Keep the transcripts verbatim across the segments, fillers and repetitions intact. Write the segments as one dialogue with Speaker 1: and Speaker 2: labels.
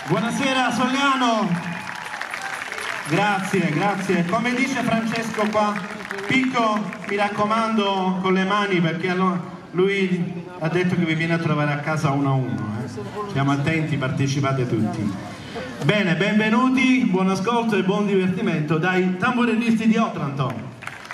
Speaker 1: Buonasera Sogliano, grazie, grazie. Come dice Francesco qua, Picco, mi raccomando con le mani, perché lui ha detto che vi viene a trovare a casa uno a uno. Eh. Stiamo attenti, partecipate tutti. Bene, benvenuti, buon ascolto e buon divertimento dai tamburillisti di Otranto.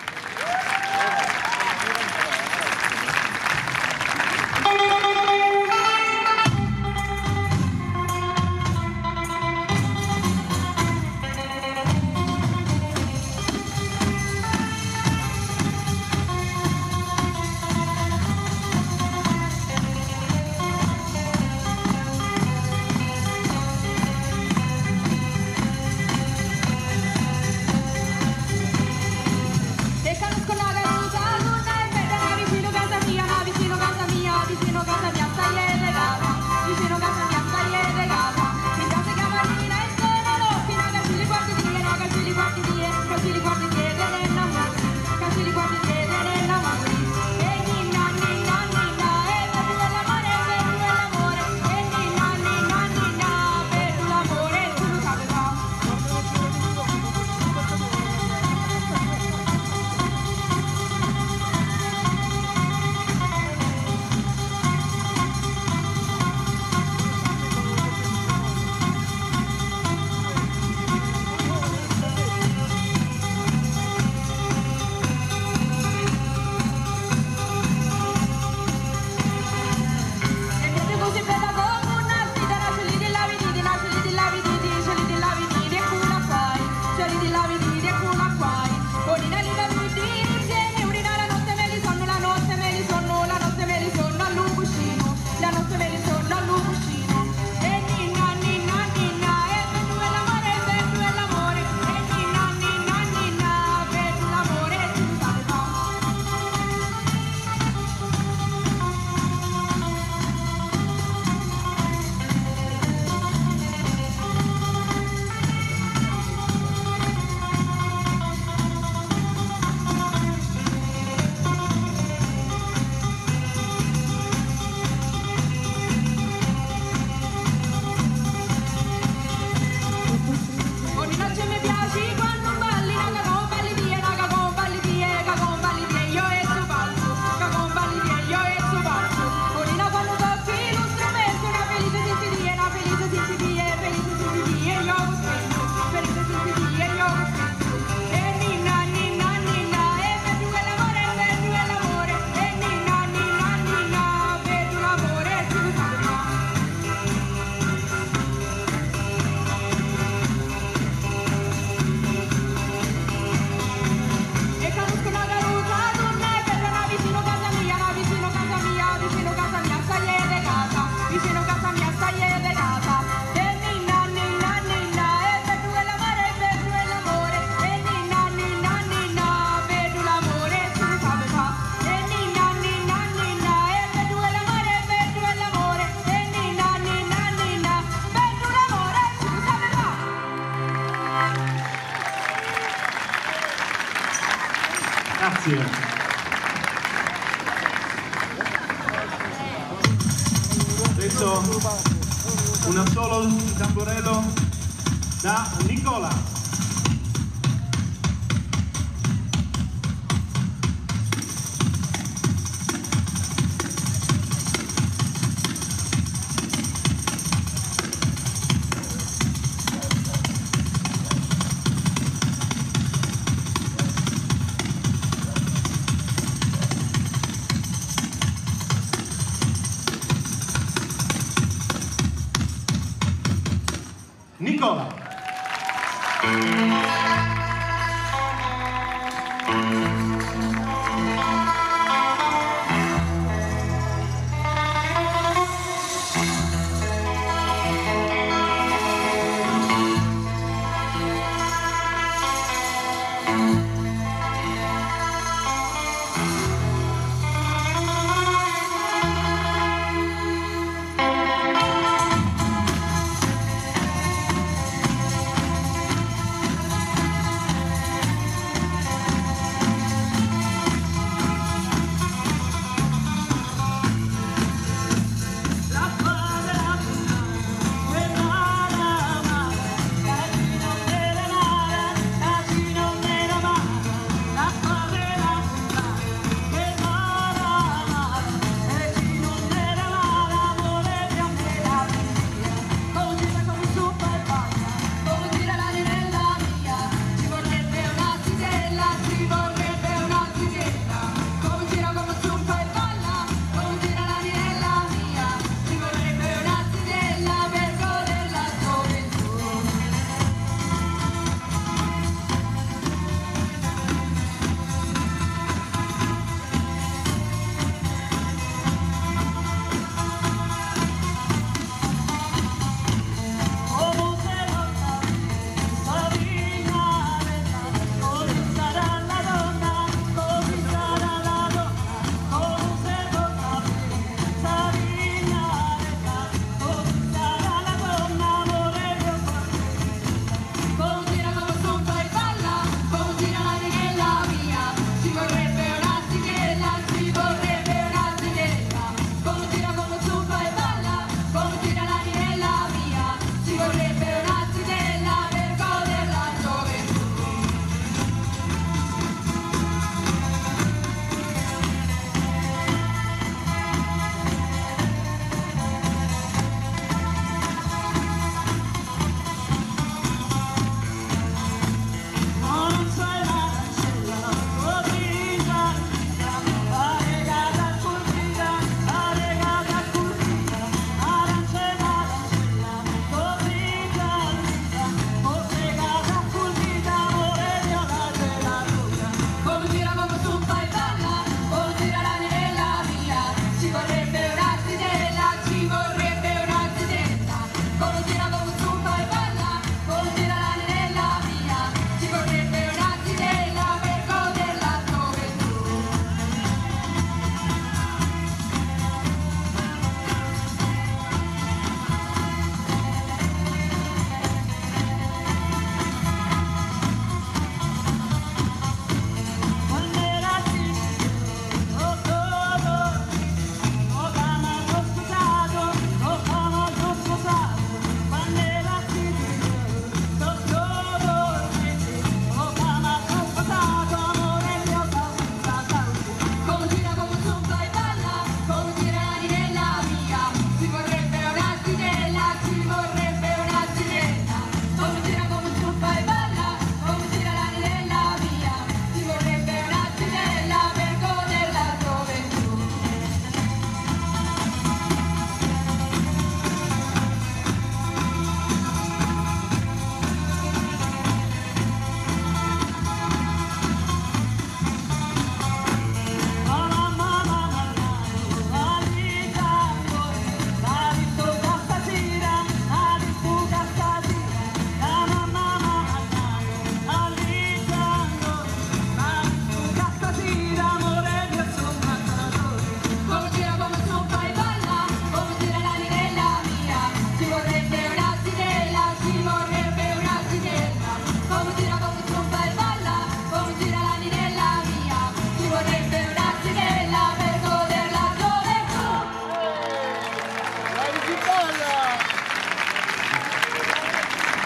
Speaker 1: Grazie. Adesso un assolo di tamburello da Nicola. Nicola.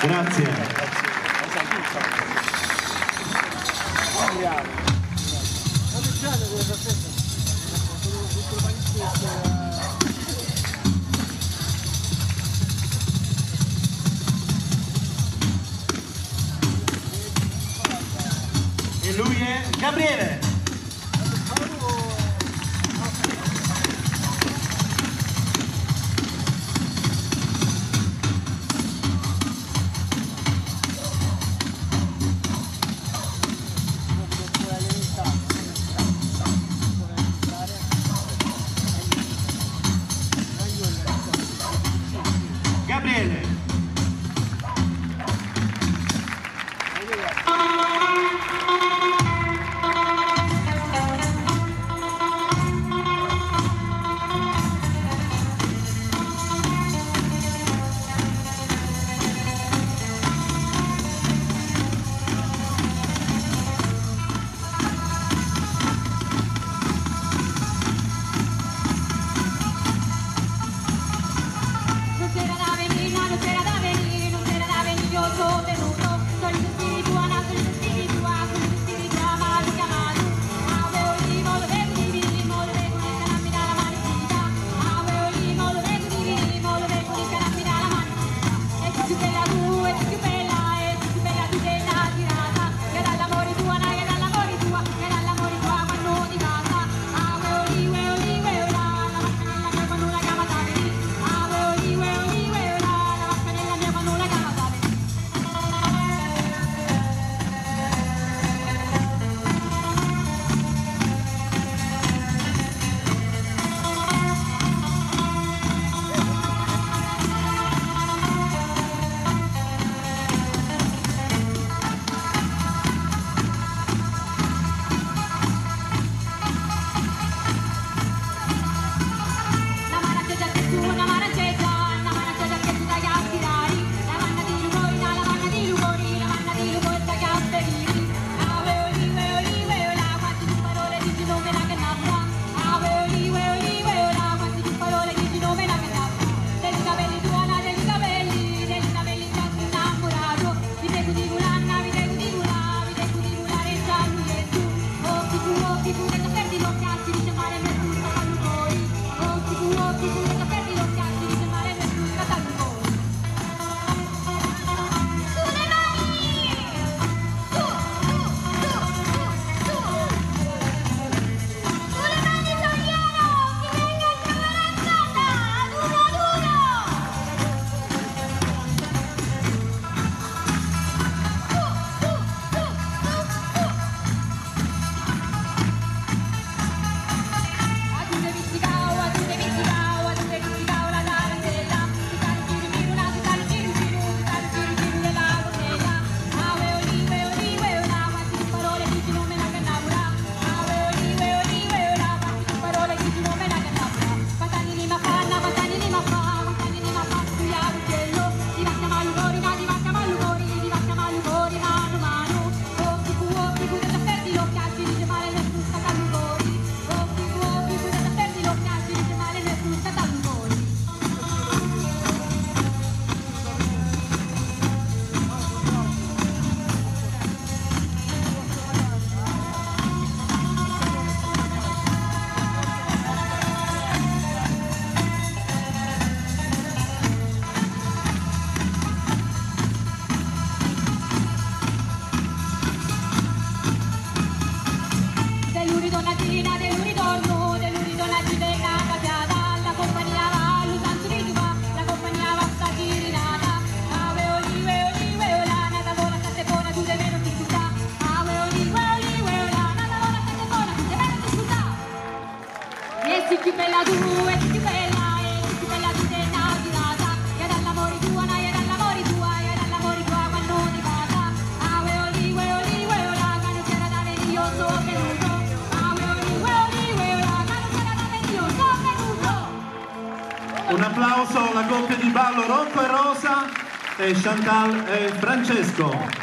Speaker 1: Grazie. E lui è Gabriele. Gabriele. Un applauso alla coppia di ballo Rocco e Rosa e Chantal e Francesco.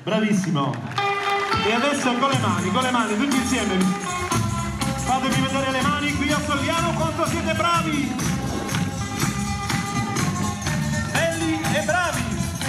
Speaker 1: bravissimo. E adesso con le mani, con le mani, tutti insieme. Fatemi vedere le mani qui a Sogliano quanto siete bravi! Belli e bravi!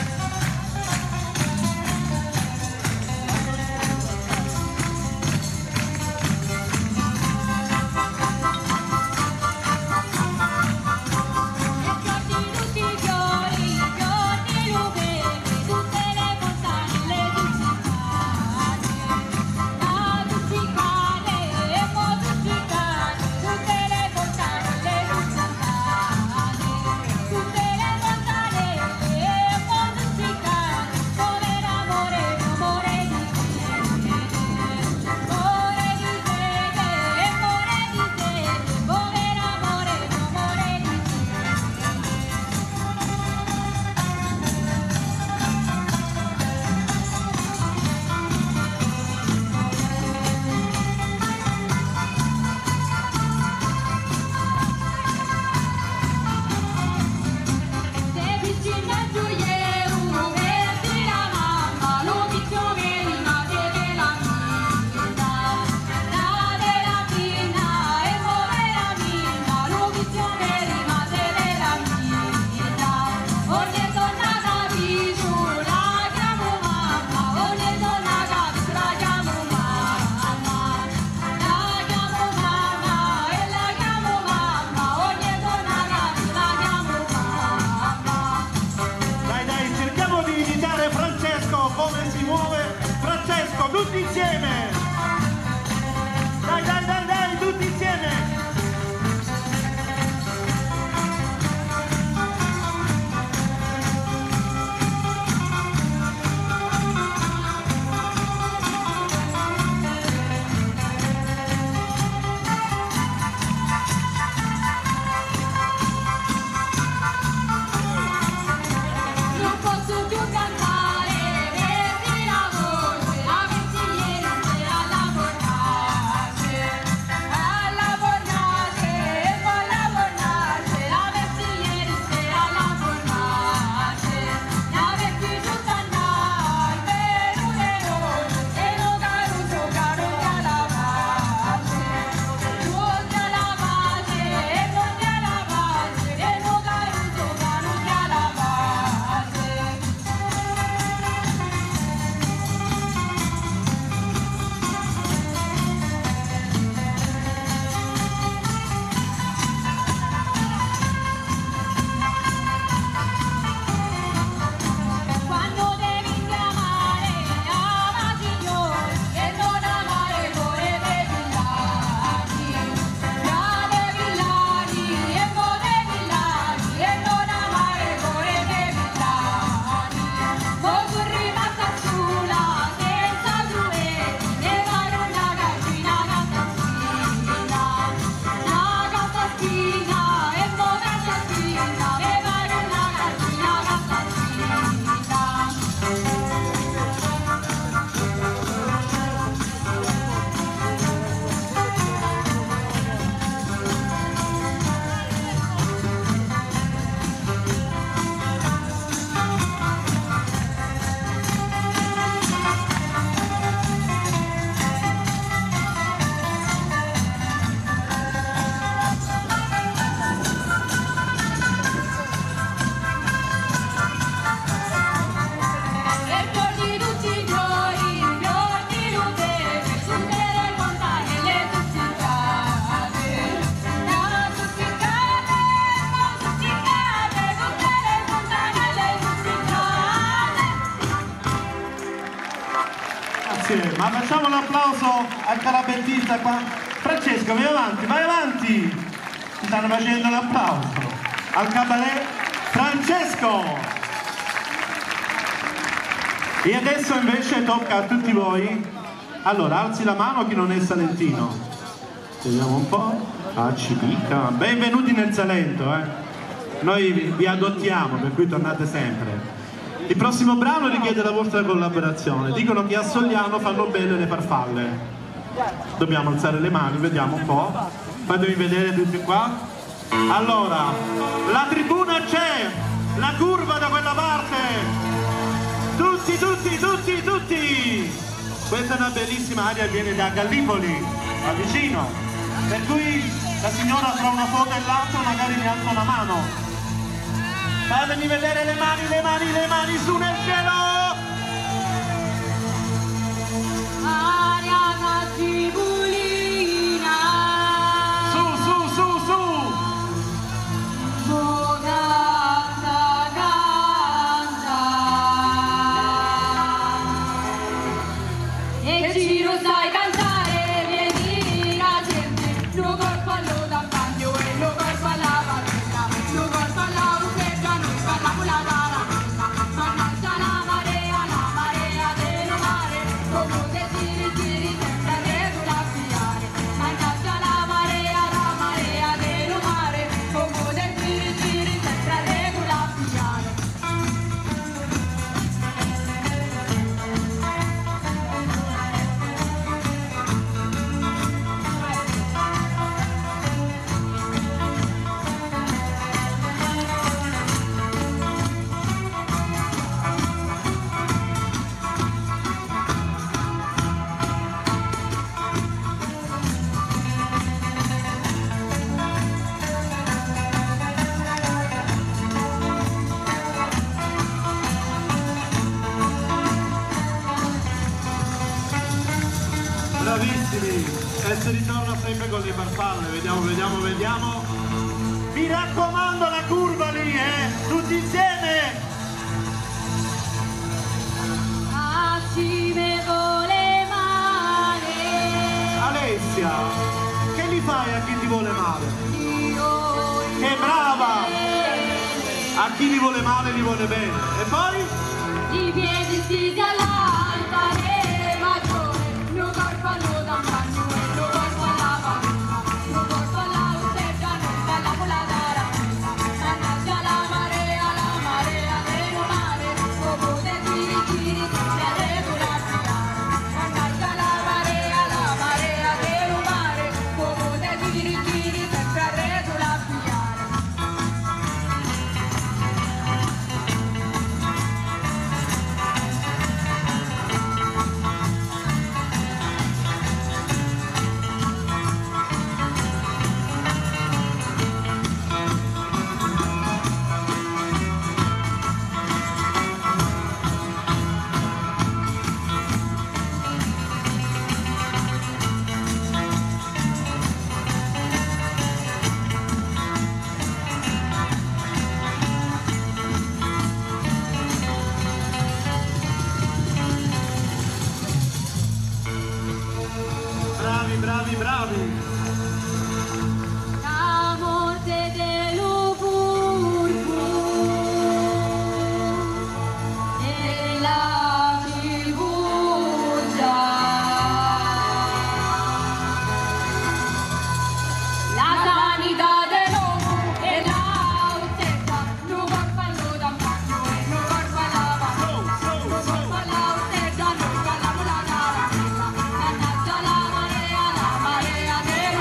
Speaker 1: Tutti insieme! Dai, dai, dai, dai, tutti insieme!
Speaker 2: Non posso più cantare, perdi la voce, la pensigliera alla bornace, alla bornace, e poi la bornace, la pensigliera alla bornace, la vecchi giunta andare, per une rose, e non caruso, caruso la pace, giunta la pace, e non c'è la pace, e non caruso, caruso la pace. Quando devi chiamare, ama Signore, e non amare cuore dei villani, da dei villani, e poi dei villani, e non amare cuore dei villani. Poi sono rimasta sola, senza truetti, e fare una gazzina cantaspina, una cantaspina, e poi cantaspina, e fare una gazzina cantaspina. E giorni tutti i giorni, giorni ludere, su delle montagne le tuzzicate, da tuzzicate, da tuzzicate, su delle montagne le tuzzicate.
Speaker 1: Grazie, ma facciamo un applauso al carabettista qua. Francesco, vai avanti, vai avanti! Ti stanno facendo l'applauso. Al cabaret Francesco! E adesso invece tocca a tutti voi. Allora, alzi la mano chi non è salentino. Vediamo un po'. Ah, ci picca. Benvenuti nel Salento, eh. Noi vi, vi adottiamo, per cui tornate sempre. Il prossimo brano richiede la vostra collaborazione. Dicono che a Sogliano fanno bene le farfalle. Dobbiamo alzare le mani, vediamo un po'. Fatemi vedere tutti qua. Allora, la tribuna c'è, la curva da quella parte. Tutti tutti, tutti, tutti, tutti! Questa è una bellissima aria, viene da Gallipoli, a vicino. Per cui la signora tra una foto e l'altra magari mi alza una mano. Fatemi vedere le mani, le mani, le mani su nel cielo!
Speaker 2: Aria Caccipolina.
Speaker 1: Su, su, su, su!
Speaker 2: Oh, canta, canta. E ci lo sai cantare, vieni la gente, lo corpo allo campagno e lo corpo alla partita, lo corpo alla ucchetta, noi parliamo la tarantella, mannaggia la marea, la marea del mare, come giri giri senza regola fiare, mannaggia la marea, la marea del mare, come giri giri senza regola fiare.
Speaker 1: Bravissimi! E si ritorna sempre con le farfalle, vediamo, vediamo, vediamo. Mi raccomando la curva lì, eh! Tutti insieme!
Speaker 2: Acime con le mani,
Speaker 1: Alessia, che gli fai a chi ti vuole male?
Speaker 2: io
Speaker 1: Che brava! A chi gli vuole male gli vuole bene. E poi?
Speaker 2: i piedi stesi all'altare maggiore, lo corpo allo campagno e lo corpo alla partita, lo corpo alla ucchetta, noi balliamo la tarantella, mannaggia la marea, la marea del mare, come giri giri senza regola fiare, mannaggia la marea, la marea del mare, come giri giri senza regola fiare.
Speaker 1: Bravi, bravi, bravi!
Speaker 2: La morte dello purpur e la fiducia, la sanità dell'uomo e la ucchetta, lo corpo allo campagno e lo corpo alla partita, lo corpo alla ucchetta, noi balliamo la tarantella, mannaggia la marea, la marea del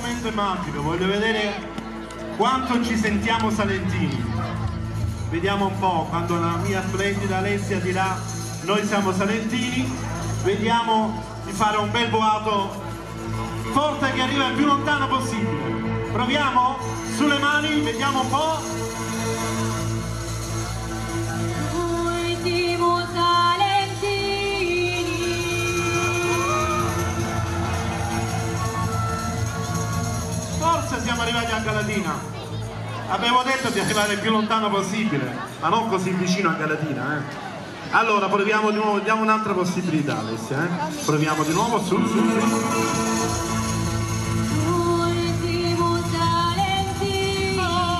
Speaker 1: momento è magico, voglio vedere quanto ci sentiamo salentini. Vediamo un po', quando la mia splendida Alessia dirà noi siamo salentini, vediamo di fare un bel boato forte che arriva il più lontano possibile. Proviamo? Sulle mani, vediamo un po'.
Speaker 2: Noi siamo salentini.
Speaker 1: Forse siamo arrivati a Galatina. Abbiamo detto di arrivare il più lontano possibile, ma non così vicino a Galatina, eh. Allora proviamo di nuovo, diamo un'altra possibilità, Alessia, eh? Proviamo di nuovo, su, su, su.
Speaker 2: Noi siamo salentini.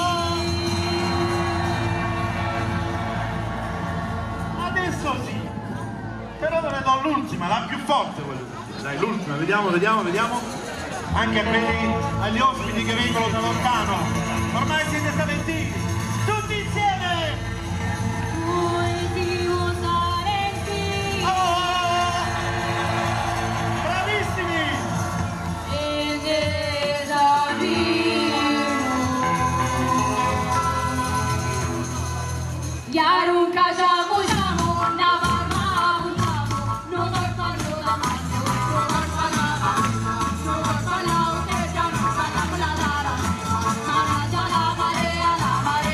Speaker 1: Adesso sì, però ve ne do l'ultima, la più forte voglio dire. Dai, l'ultima, vediamo, vediamo, vediamo. Anche a quelli, agli ospiti che vengono da lontano. Ormai siete salentini, tutti insieme!
Speaker 2: Noi siamo salentini.
Speaker 1: Oh! Bravissimi!
Speaker 2: E desafio. Yarunka jamu jamu na varma jamu no dorfalo da macho no dorfalo no dorfalo te jamu na la la la la la la la la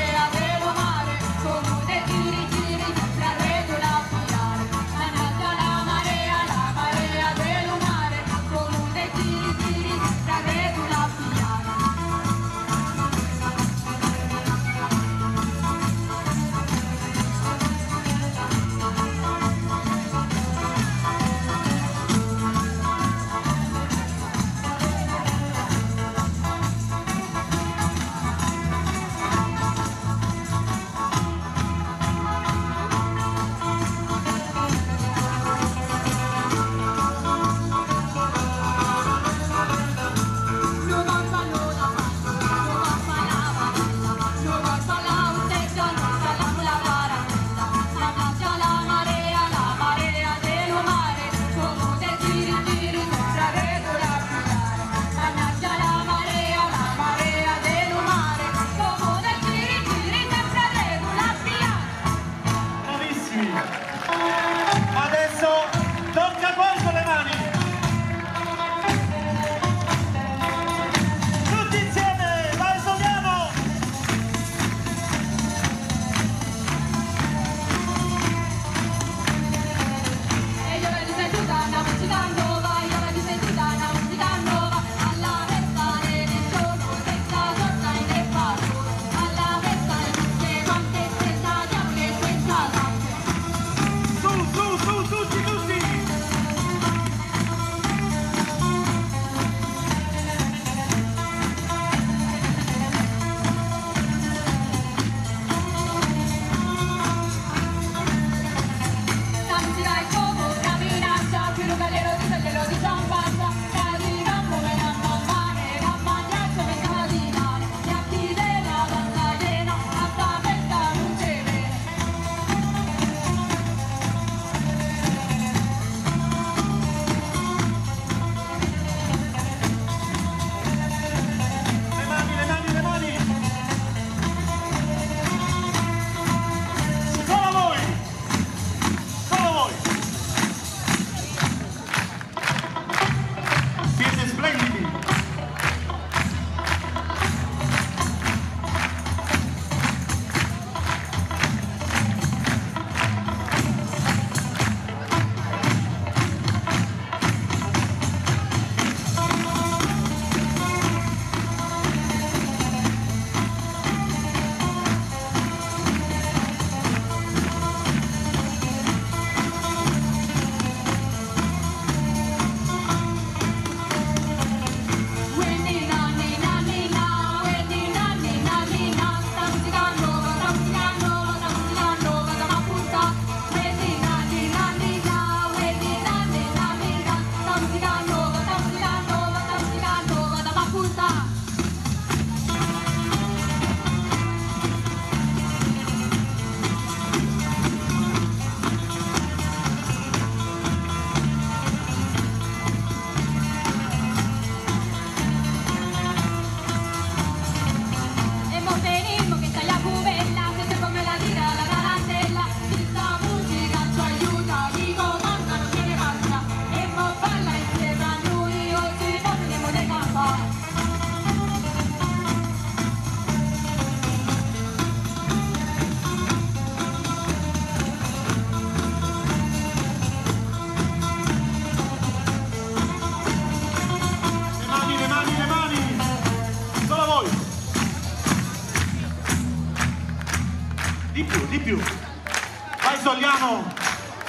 Speaker 1: di più. Vai Sogliano!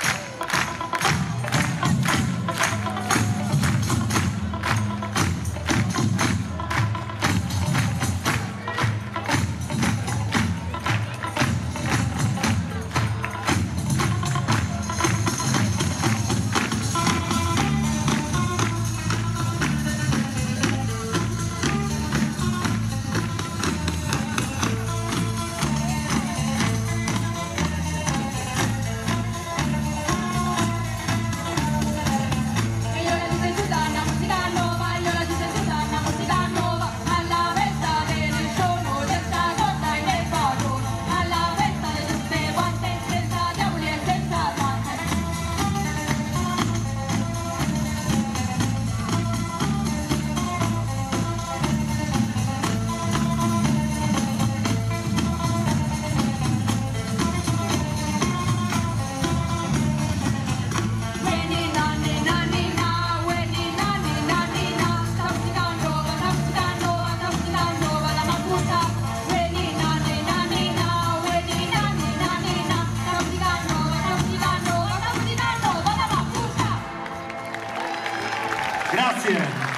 Speaker 1: Grazie.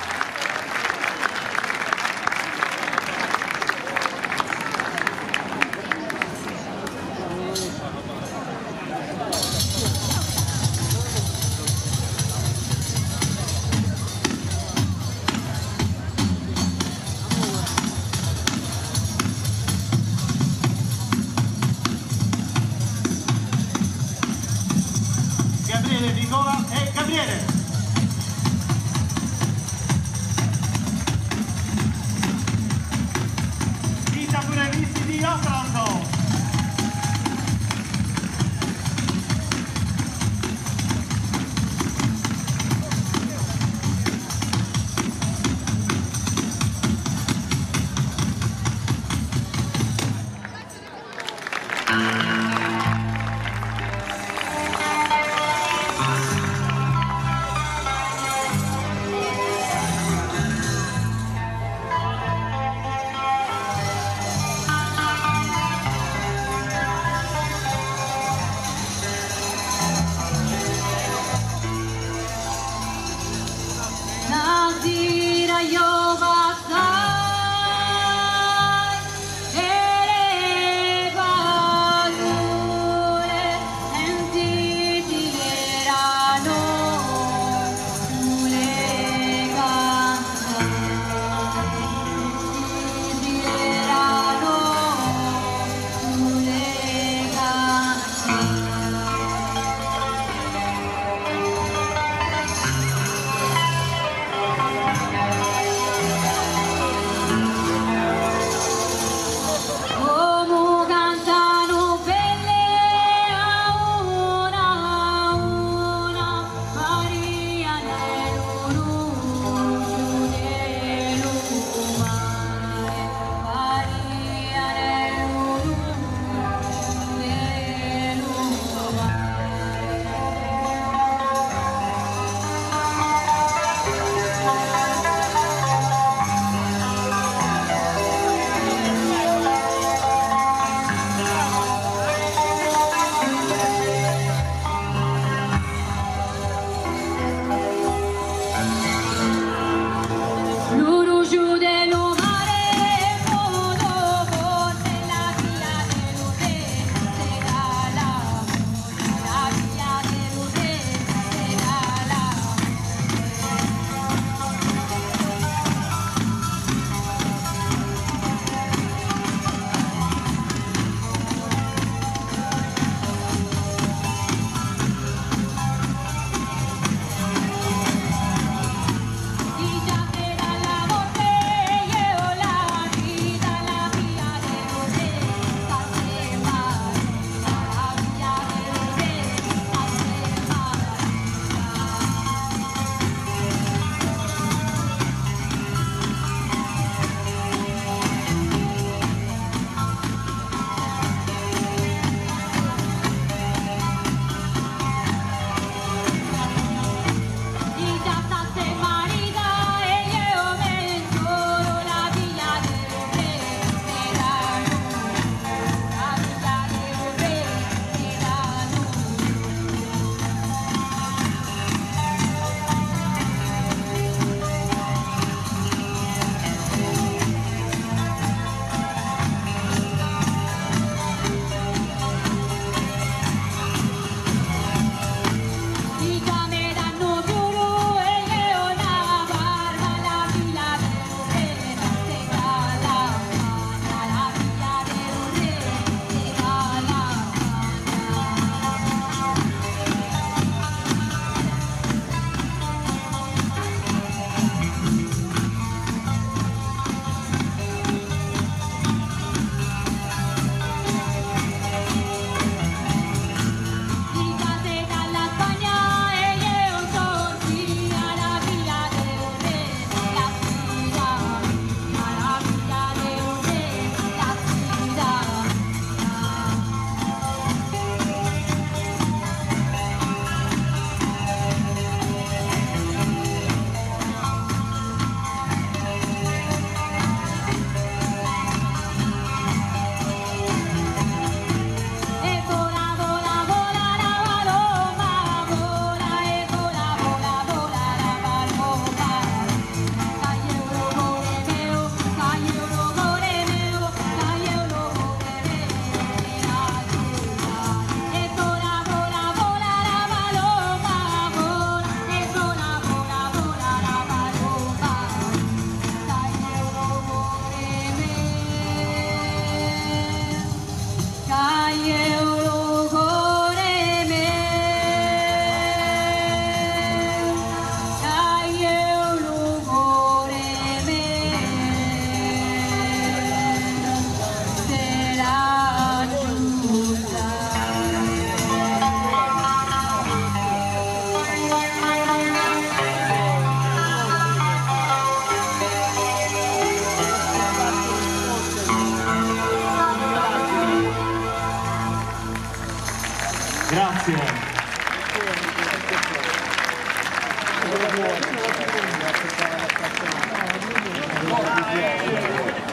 Speaker 1: Gabriele, Nicola e Gabriele. Di Otranto.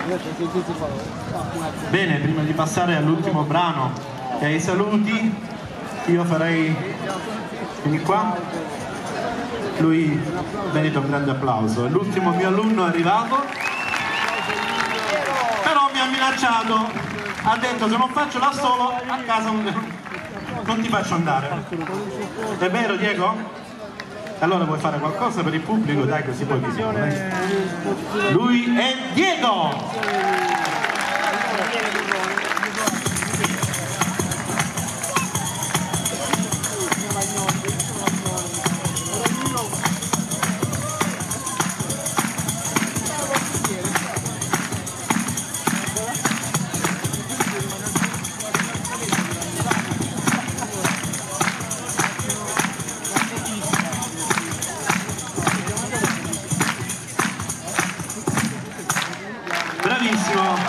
Speaker 1: Bene, prima di passare all'ultimo brano e ai saluti, io farei, vieni qua, lui merita un grande applauso, è l'ultimo mio alunno è arrivato, però mi ha minacciato, ha detto se non faccio da solo a casa non, non ti faccio andare. È vero Diego? Allora vuoi fare qualcosa per il pubblico? Dai, così poi visione. Lui è Diego! Bravissimo!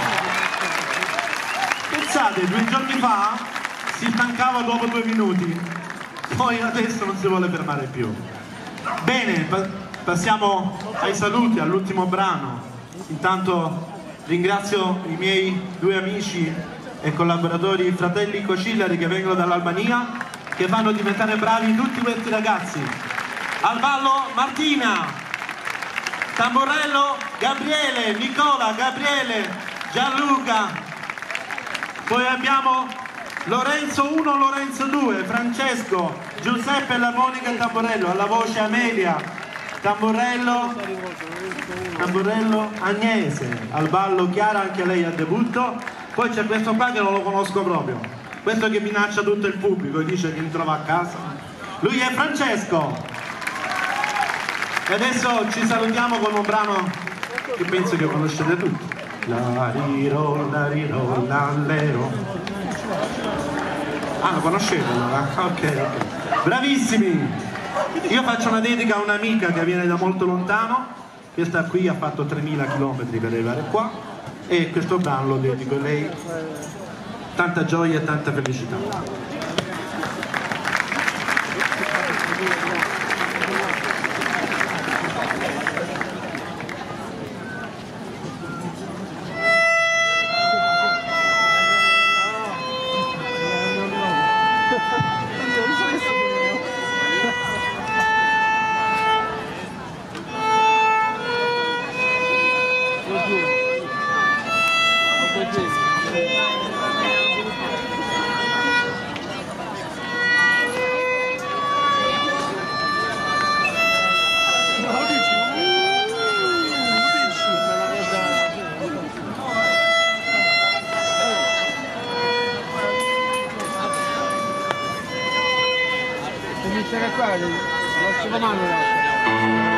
Speaker 1: Pensate, due giorni fa si stancava dopo due minuti, poi adesso non si vuole fermare più. Bene, pa passiamo ai saluti, all'ultimo brano. Intanto ringrazio i miei due amici e collaboratori, fratelli Cocillari, che vengono dall'Albania, che fanno diventare bravi tutti questi ragazzi. Al ballo Martina, tamburello Gabriele, Nicola, Gabriele, Gianluca, poi abbiamo Lorenzo uno, Lorenzo due, Francesco, Giuseppe all'armonica e tamburello, alla voce Amelia, tamburello, tamburello Agnese, al ballo Chiara, anche lei al debutto. Poi c'è questo qua che non lo conosco proprio, questo che minaccia tutto il pubblico e dice che mi trova a casa, lui è Francesco. E adesso ci salutiamo con un brano che penso che conoscete tutti. La riro, la riro, la lero. Ah, lo conoscete allora? Ok, ok. Bravissimi! Io faccio una dedica a un'amica che viene da molto lontano, che sta qui, ha fatto tremila chilometri per arrivare qua, e questo brano lo dedico a lei. Tanta gioia e tanta felicità.
Speaker 3: Inizia qua, non ci comando.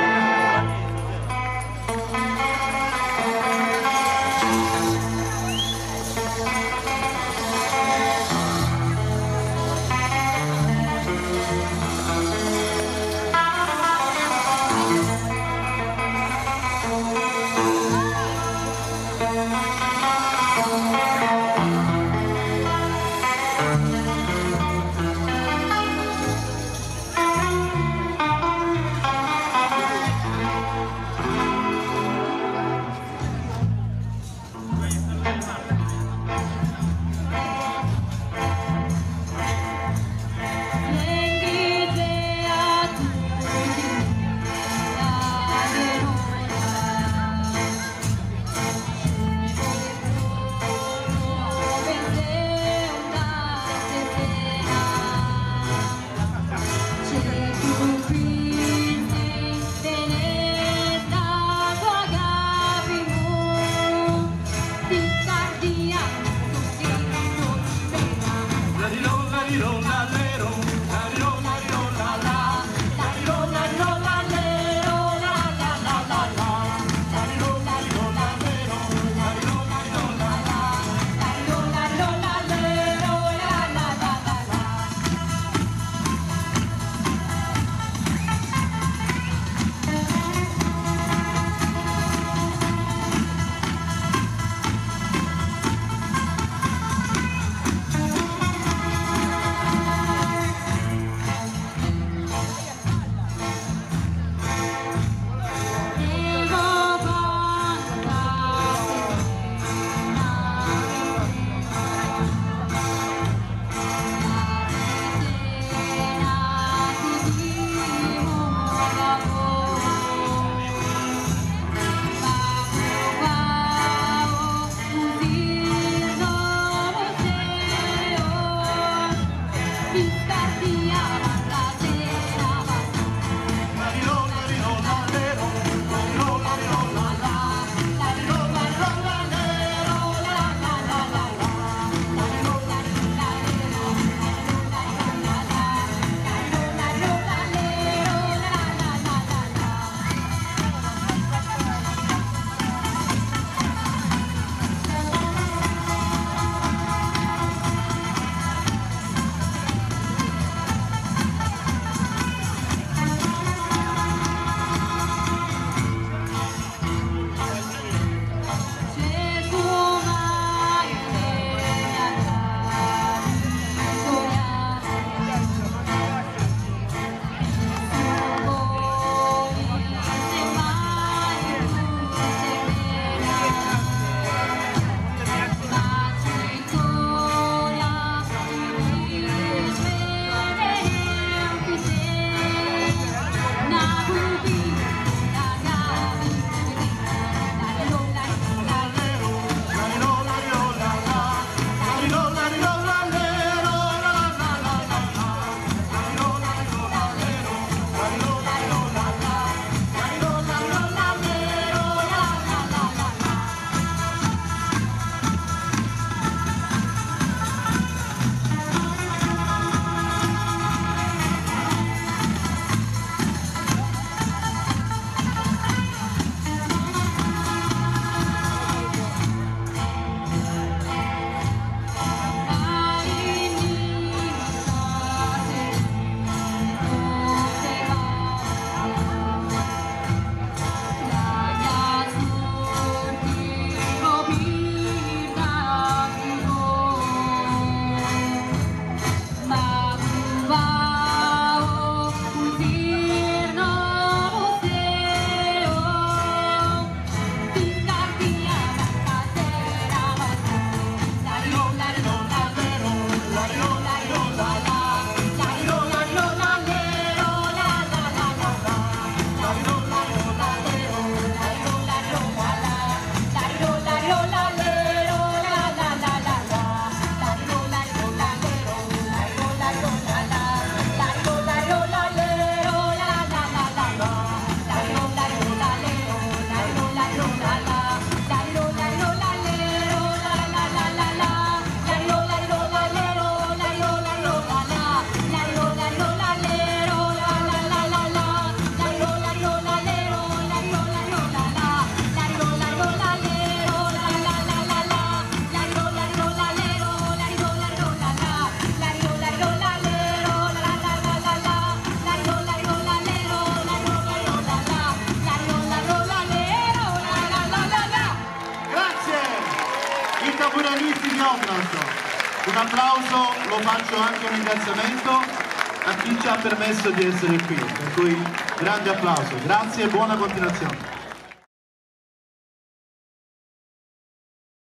Speaker 1: Obrasto. Un applauso, lo faccio anche un ringraziamento a chi ci ha permesso di essere qui, per cui grande applauso, grazie e buona continuazione.